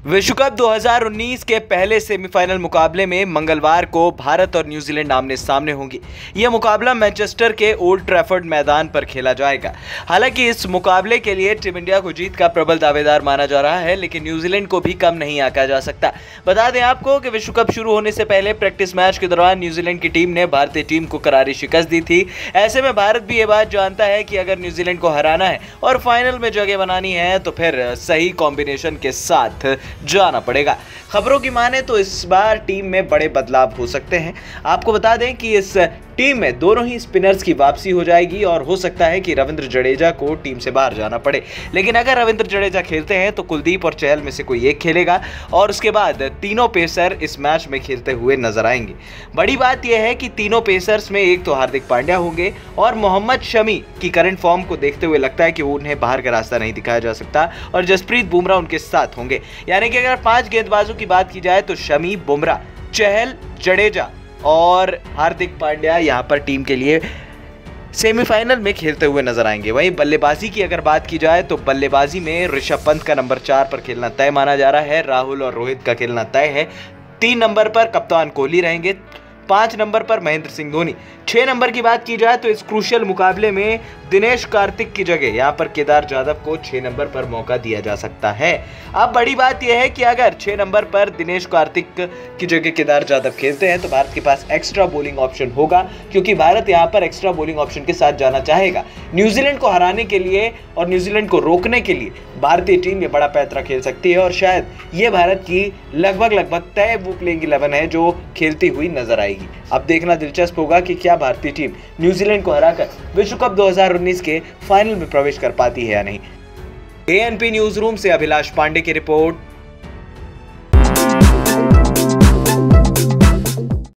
विश्व कप 2019 के पहले सेमीफाइनल मुकाबले में मंगलवार को भारत और न्यूजीलैंड आमने सामने होंगे। यह मुकाबला मैनचेस्टर के ओल्ड ट्रैफर्ड मैदान पर खेला जाएगा। हालांकि इस मुकाबले के लिए टीम इंडिया को जीत का प्रबल दावेदार माना जा रहा है, लेकिन न्यूजीलैंड को भी कम नहीं आंका जा सकता। बता दें आपको कि विश्व कप शुरू होने से पहले प्रैक्टिस मैच के दौरान न्यूजीलैंड की टीम ने भारतीय टीम को करारी शिकस्त दी थी। ऐसे में भारत भी ये बात जानता है कि अगर न्यूजीलैंड को हराना है और फाइनल में जगह बनानी है तो फिर सही कॉम्बिनेशन के साथ जाना पड़ेगा। खबरों की माने तो इस बार टीम में बड़े बदलाव हो सकते हैं। आपको बता दें कि इस टीम में दोनों ही स्पिनर्स की वापसी हो जाएगी और हो सकता है कि रविंद्र जडेजा को टीम से बाहर जाना पड़े। लेकिन अगर रविंद्र जडेजा खेलते हैं तो कुलदीप और चहल में से कोई एक खेलेगा और उसके बाद तीनों पेसर इस मैच में खेलते हुए नजर आएंगे। बड़ी बात यह है कि तीनों पेसर्स में एक तो हार्दिक पांड्या होंगे और मोहम्मद शमी की करंट फॉर्म को देखते हुए लगता है कि उन्हें बाहर का रास्ता नहीं दिखाया जा सकता और जसप्रीत बुमराह उनके साथ होंगे। यानी कि अगर 5 गेंदबाजों की बात की जाए तो शमी, बुमराह, चहल, जडेजा और हार्दिक पांड्या यहां पर टीम के लिए सेमीफाइनल में खेलते हुए नजर आएंगे। वहीं बल्लेबाजी की अगर बात की जाए तो बल्लेबाजी में ऋषभ पंत का नंबर 4 पर खेलना तय माना जा रहा है। राहुल और रोहित का खेलना तय है। 3 नंबर पर कप्तान कोहली रहेंगे। 5 नंबर पर महेंद्र सिंह धोनी। 6 नंबर की बात की जाए तो इस क्रूशियल मुकाबले में दिनेश कार्तिक की जगह यहां पर केदार जाधव को 6 नंबर पर मौका दिया जा सकता है। अब बड़ी बात यह है कि अगर 6 नंबर पर दिनेश कार्तिक की जगह केदार जाधव खेलते हैं तो भारत के पास एक्स्ट्रा बॉलिंग ऑप्शन होगा, क्योंकि भारत यहां पर एक्स्ट्रा बॉलिंग ऑप्शन के साथ जाना चाहेगा। न्यूजीलैंड को हराने के लिए और न्यूजीलैंड को रोकने के लिए भारतीय टीम ये बड़ा पैंतरा खेल सकती है और शायद ये भारत की लगभग तय वो प्लेइंग 11 है जो खेलती हुई नजर आएगी। अब देखना दिलचस्प होगा कि क्या भारतीय टीम न्यूजीलैंड को हराकर विश्व कप 2019 के फाइनल में प्रवेश कर पाती है या नहीं। एएनपी न्यूज रूम से अभिलाष पांडे की रिपोर्ट।